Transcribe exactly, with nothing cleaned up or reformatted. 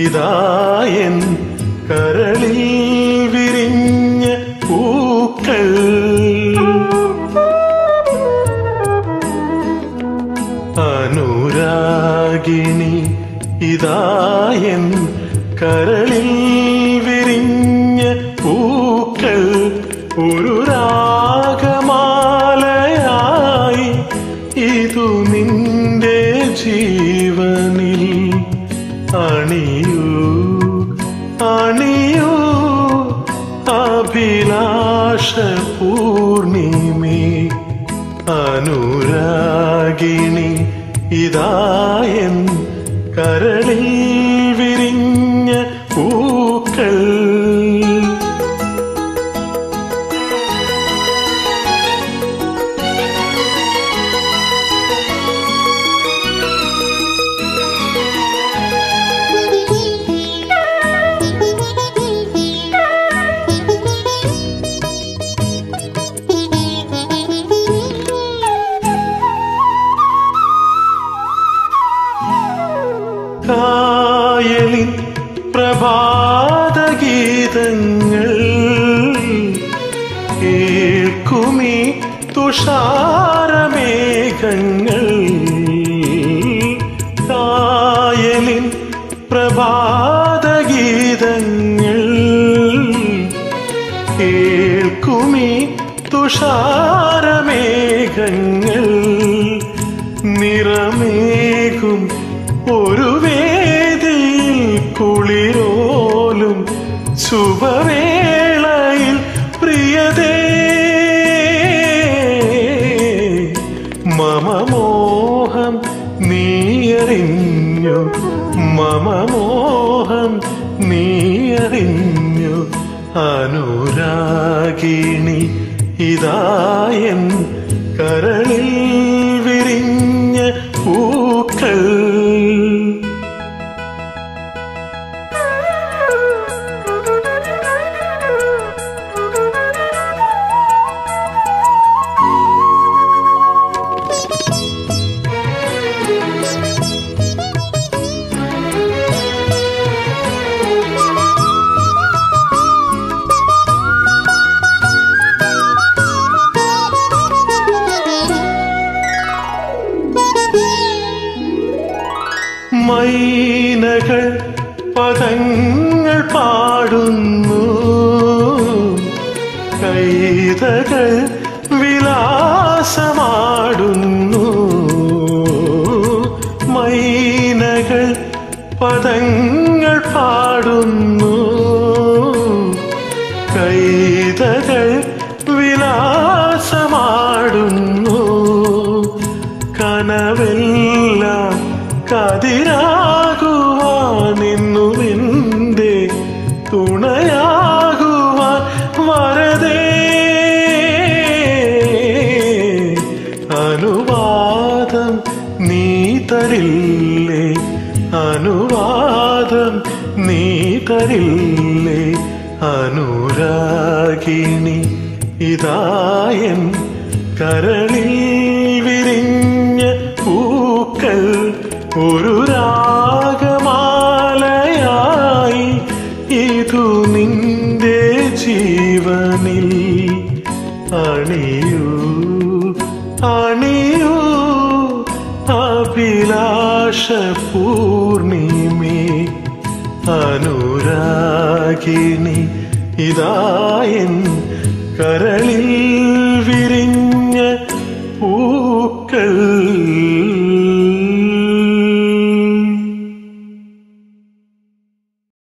ഇതായൻ കരളിൽ വിരിഞ്ഞ പൂക്കൾ. അനുരാഗിണി ഇതായൻ കരളിൽ വിരിഞ്ഞ പൂക്കൾ. ഒരു രാഗമാലയായി ഇതു നിന്റെ ജീവനിൽ അണിയൂ അണിയൂ അഭിലാഷ പൂർണിമേ. അനുരാഗിണി ഇതായൻ കരളിൽ വിരിഞ്ഞ പൂക്കൾ. കായലിൻ പ്രഭാതഗീതങ്ങൾ കേൾക്കുമീ തുഷാരമേഘങ്ങൾ. കായലിൻ പ്രഭാതഗീതങ്ങൾ കേൾക്കുമീ തുഷാരമേഘങ്ങൾ. നിറമേകും ഒരു വേദിയിൽ കുളിരോലും ശുഭവേളയിൽ പ്രിയതേ. മമ മോഹം നീയറിഞ്ഞു മമ മോഹം നീയറിഞ്ഞു. അനുരാഗിണി ഇതായൻ കരളിൽ വിരിഞ്ഞ പൂക്കൾ. മൈനകൾ പദങ്ങൾ പാടുന്നു, കൈതകൾ വിലാസമാടുന്നു. മൈനകൾ പദങ്ങൾ പാടുന്നു, കൈതകൾ വിലാസമാടുന്നു. കനവെല്ലാം കതിരാകുവാൻ എന്നുമെന്റെ തുണയാകുവാൻ വരദേ. അനുവാദം നീ തരില്ലേ, അനുവാദം നീ തരില്ലേ. അനുരാഗിണി ഇതായൻ കരളിൽ വിരിഞ്ഞ പൂക്കൾ. ഒരു രാഗമാലയായി ഇതു നിന്റെ ജീവനിൽ അണിയൂ അണിയൂ അഭിലാഷ പൂർണിമേ. അനുരാഗിണി ഇതായൻ കരളിൽ വിരി